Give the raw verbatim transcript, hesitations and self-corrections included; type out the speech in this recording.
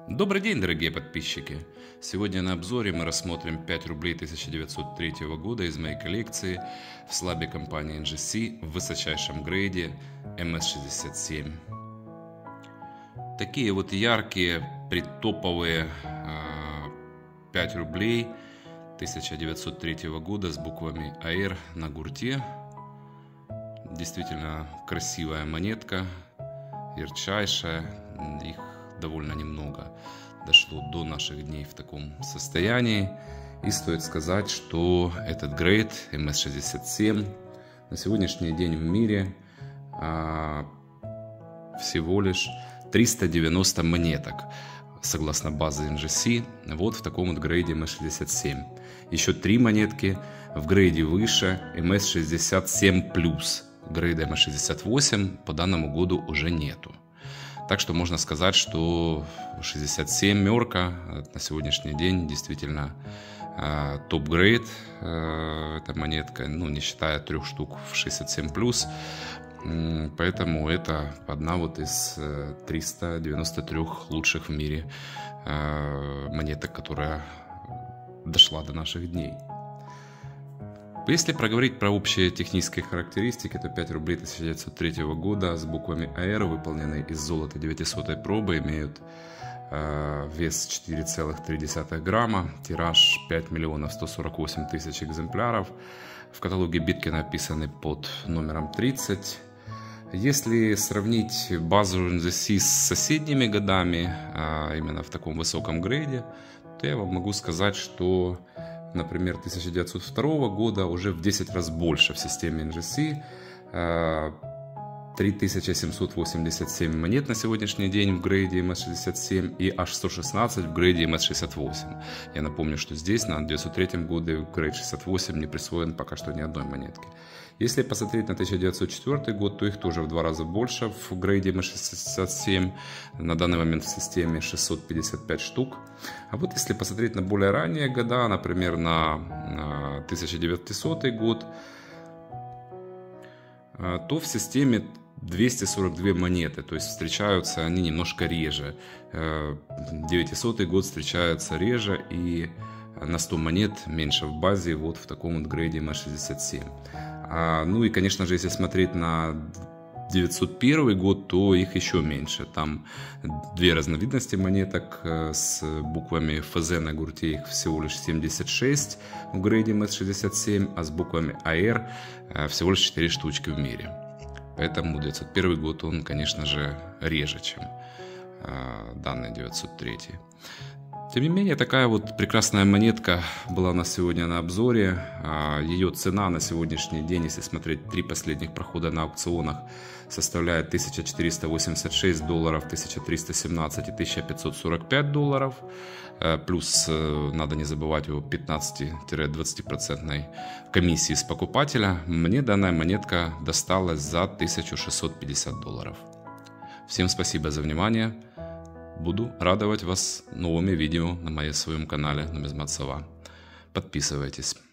Добрый день, дорогие подписчики! Сегодня на обзоре мы рассмотрим пять рублей тысяча девятьсот третьего года из моей коллекции в слабе компании эн джи си в высочайшем грейде эм эс шестьдесят семь. Такие вот яркие, притоповые пять рублей тысяча девятьсот третьего года с буквами эй эр на гурте. Действительно красивая монетка, ярчайшая, их довольно немного дошло до наших дней в таком состоянии. И стоит сказать, что этот грейд эм эс шестьдесят семь на сегодняшний день в мире а, всего лишь триста девяносто монеток, согласно базе эн джи си, вот в таком вот грейде эм эс шестьдесят семь. Еще три монетки в грейде выше эм эс шестьдесят семь плюс. Грейда эм эс шестьдесят восемь по данному году уже нету. Так что можно сказать, что шестьдесят семь мерка на сегодняшний день действительно э, топ-грейд. Э, эта монетка, ну не считая трех штук в шестьдесят семь плюс. Э, поэтому это одна вот из трёхсот девяноста трёх лучших в мире э, монеток, которая дошла до наших дней. Если проговорить про общие технические характеристики, то пять рублей тысяча девятьсот третьего года с буквами эй эр, выполненные из золота девятисотой пробы, имеют э, вес четыре целых три десятых грамма, тираж пять миллионов сто сорок восемь тысяч экземпляров. В каталоге Биткина описаны под номером тридцать. Если сравнить базу эн джи си с соседними годами, э, именно в таком высоком грейде, то я вам могу сказать, что, например, тысяча девятьсот второго года уже в десять раз больше в системе эн джи си. три тысячи семьсот восемьдесят семь монет на сегодняшний день в грейде эм эс шестьдесят семь и аж сто шестнадцать в грейде эм эс шестьдесят восемь. Я напомню, что здесь на девятьсот третьем году грейд шестьдесят восемь не присвоен пока что ни одной монетки. Если посмотреть на тысяча девятьсот четвёртый год, то их тоже в два раза больше в грейде эм эс шестьдесят семь. На данный момент в системе шестьсот пятьдесят пять штук. А вот если посмотреть на более ранние года, например, на тысяча девятисотый год, то в системе двести сорок две монеты, то есть встречаются они немножко реже. девятисотый год встречается реже, и на сто монет меньше в базе вот в таком вот грейде эм эс шестьдесят семь. А, ну и, конечно же, если смотреть на девятьсот первый год, то их еще меньше. Там две разновидности монеток с буквами эф зэ на гурте, их всего лишь семьдесят шесть в грейде эм эс шестьдесят семь, а с буквами эй эр всего лишь четыре штучки в мире. Поэтому девятьсот первый год, он, конечно же, реже, чем э, данный девятьсот третий. Тем не менее, такая вот прекрасная монетка была у нас сегодня на обзоре. Ее цена на сегодняшний день, если смотреть три последних прохода на аукционах, составляет тысяча четыреста восемьдесят шесть долларов, тысяча триста семнадцать и тысяча пятьсот сорок пять долларов. Плюс надо не забывать о пятнадцати-двадцати процентов комиссии с покупателя. Мне данная монетка досталась за тысячу шестьсот пятьдесят долларов. Всем спасибо за внимание. Буду радовать вас новыми видео на моем своем канале Нумизмат Сова. Подписывайтесь.